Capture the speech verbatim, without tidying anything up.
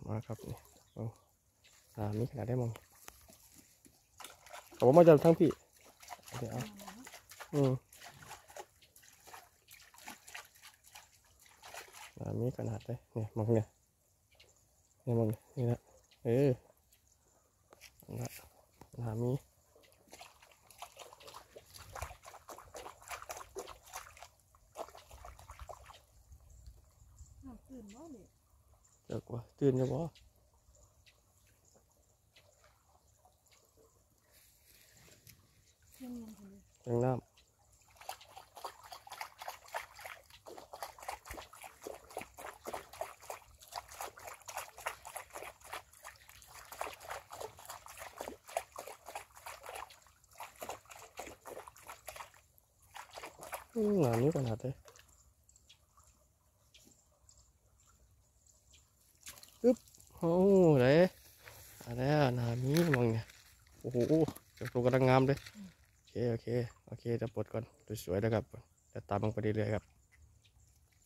มาครับนี่อ่ามีขนาดได้มองเขาบอกมาจากทั้งพี่เดี๋ยวอืมอ่ามีขนาดได้เนี่ยมองเนี่ยเนี่ยมองนี่นะเออนะอ่ามีเดี๋ยวว่าตื่นจะบ่ยังน้ำอืมหนานี้ขนาดเลยปึ๊บโอ้เลยอะไรอ่ะหนานี้มองเนี่ยโอ้โหตัวกำลังงามเลยโอเคโอเคโอเคจะปลดก่อนสวยๆแล้วครับจะตามลงไปเรื่อยๆครับ